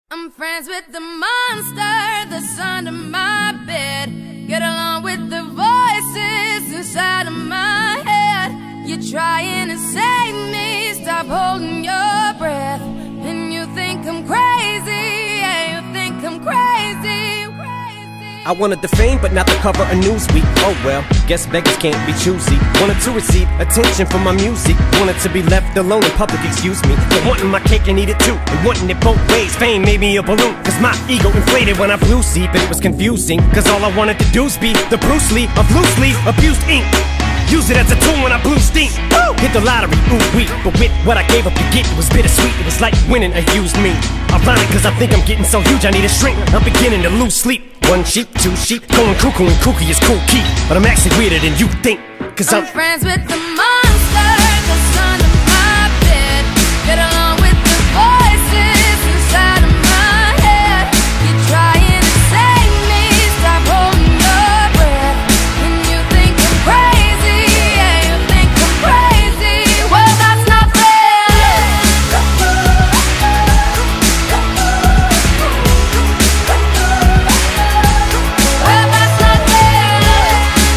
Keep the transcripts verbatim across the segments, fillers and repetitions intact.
I'm friends with the monster that's under my bed. Get along with the voices inside of my head. You're trying to save me, stop holding your breath. And you think I'm crazy, yeah, you think I'm crazy, crazy. I wanted the fame, but not the cover of Newsweek. Oh well, guess beggars can't be choosy. Wanted to receive attention from my music. Wanted to be left alone in public, excuse me. But wanting my cake and eat it too, and wanting it both ways. Fame made me a balloon, cause my ego inflated when I blew see. But it was confusing, cause all I wanted to do was be the Bruce Lee of loosely abused ink. Use it as a tool when I blew steam. Woo! Hit the lottery, ooh wee. But with what I gave up to get, it was bittersweet. It was like winning a used me. Ironic, cause I think I'm getting so huge I need a shrink. I'm beginning to lose sleep. One sheep, two sheep, going cuckoo and kooky is cool key. But I'm actually weirder than you think, cause I'm, I'm friends with the monster that's under my bed. Get along with the voices inside of my head. You're trying to save me, stop holding your breath. And you think I'm crazy, yeah, you think I'm crazy. Well, that's not fair. Well, that's not fair.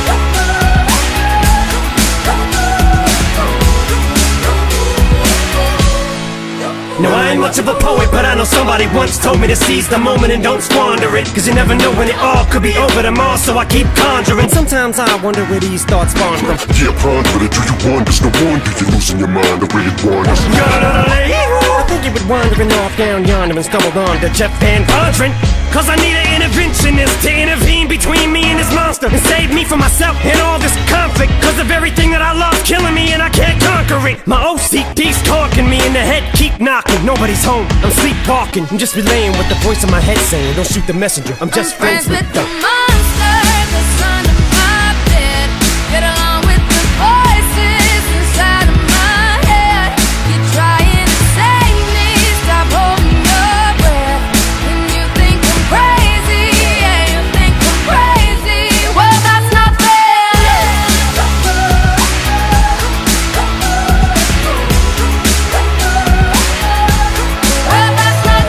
no, I ain't much of a poet, but I know somebody once told me to seize the moment and don't squander it. Cause you never know when it all could be over tomorrow, so I keep conjuring. Sometimes I wonder where these thoughts spawn from. Yeah, ponder it, do you wonder? No wonder you're losing your mind the way it wanders. I think you would wandering off down yonder and stumbled on to Jeff Van Vondren. Cause I need an interventionist to intervene between me and this monster and save me from myself and all this conflict. Cause of everything that I love killing me and I can't conquer it. My O C D's talking me in the head, keep knocking. Nobody's home, I'm sleepwalking. I'm just relaying what the voice in my head saying. Don't shoot the messenger, I'm just I'm friends, friends with the, the monster that's under my bed. Get along with the voices inside of my head. You're trying to save me, stop holding your breath. And you think I'm crazy, yeah, you think I'm crazy. Well, that's not fair. Well, that's not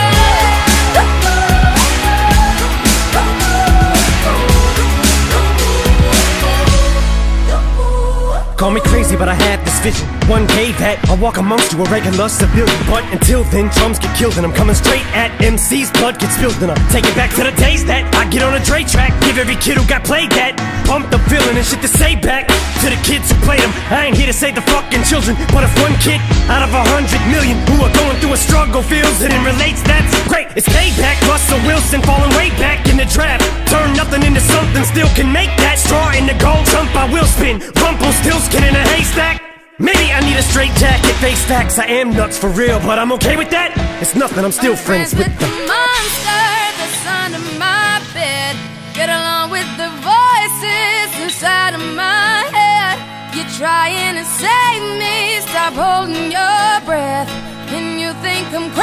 fair. Call me crazy, but I had this vision. One day that I'll walk amongst you, a regular civilian. But until then, drums get killed and I'm coming straight at M C's. Blood gets spilled and I take it back to the days that I get on a Dre track. Give every kid who got played that bump the feeling and shit to say back to the kids who played them. I ain't here to save the fucking children, but if one kid out of a hundred million who are going through a struggle feels it and relates, that's great. It's payback. Russell Wilson falling way back in the draft. Turn nothing into something, still can make that. Straw in the gold jump, I will spin. Rumple still skin in a haystack. Maybe I need a straight jacket, face facts. I am nuts for real, but I'm okay with that. It's nothing, I'm still I'm friends, friends with with them. the monster that's under my bed. Get along with the voices inside of my head. You're trying to save me, stop holding your breath. And you think I'm